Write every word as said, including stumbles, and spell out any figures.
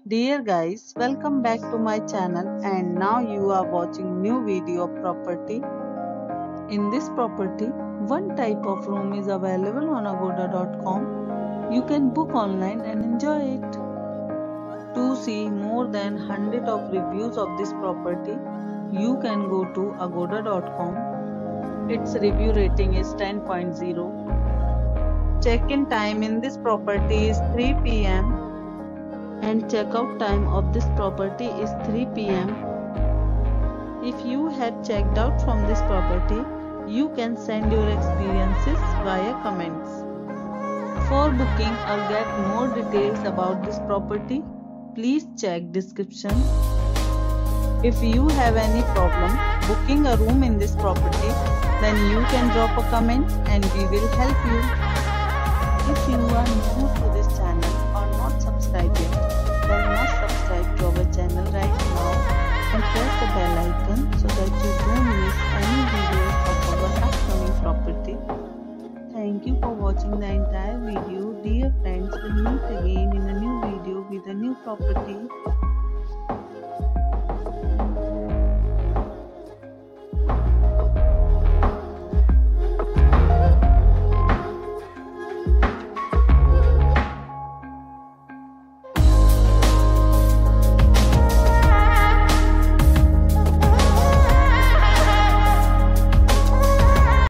Dear guys, welcome back to my channel and now you are watching new video of property. In this property, one type of room is available on agoda dot com. You can book online and enjoy it. To see more than one hundred of reviews of this property, you can go to agoda dot com. Its review rating is ten point zero. Check-in time in this property is three p m and checkout time of this property is three p m If you had checked out from this property, you can send your experiences via comments. For booking or get more details about this property, please check description. If you have any problem booking a room in this property, then you can drop a comment and we will help you. If you are new to this channel or not subscribed yet, then must subscribe to our channel right now and press the bell icon so that you don't miss any videos of our upcoming property. Thank you for watching the entire video. Dear friends, we'll meet again in a new video with a new property.